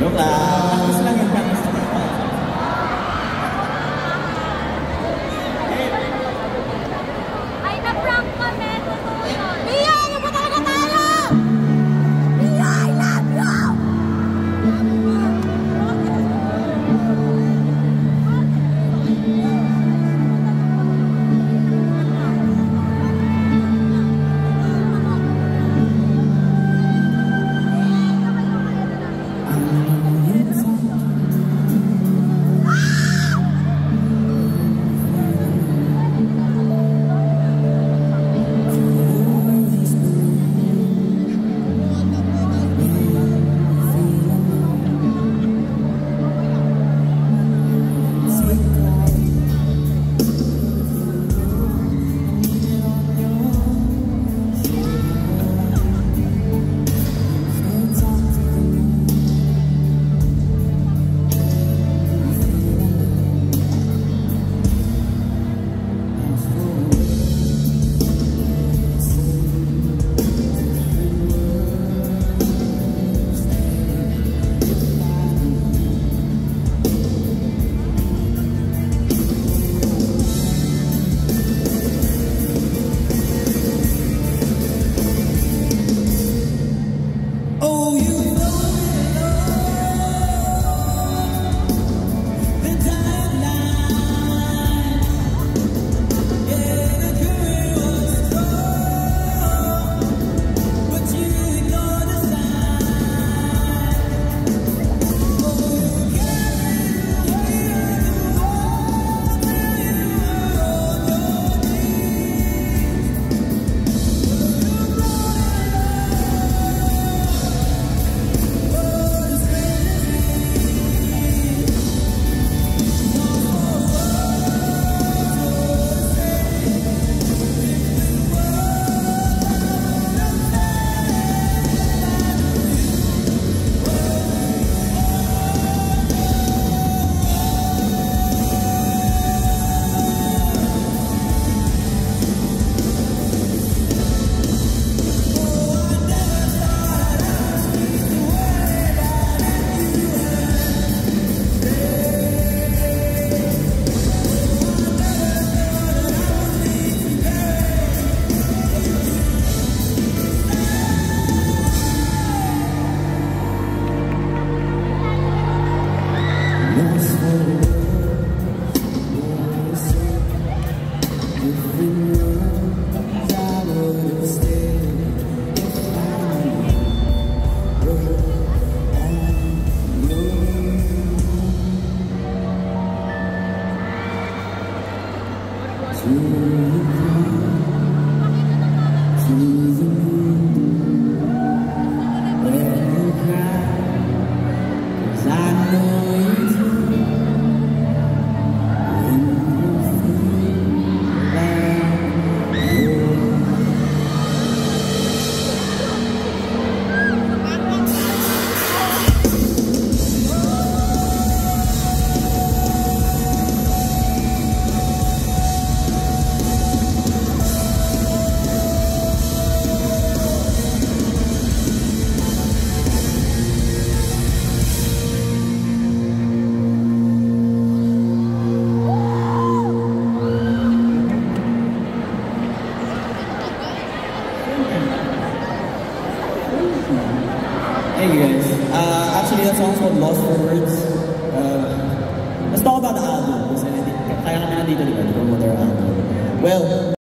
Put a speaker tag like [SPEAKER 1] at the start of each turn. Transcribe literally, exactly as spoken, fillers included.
[SPEAKER 1] Joke lang.
[SPEAKER 2] Practice lang yung practice lang.
[SPEAKER 3] Ay, na-prank kami. Mia, ano ba talaga tayo? Mia, I love you!
[SPEAKER 1] Hey you guys, uh, actually that song's called Lost for Words. Uh, let's talk about the album. Kasi kaya kami nandito, di ba? Di ba, their album. Well,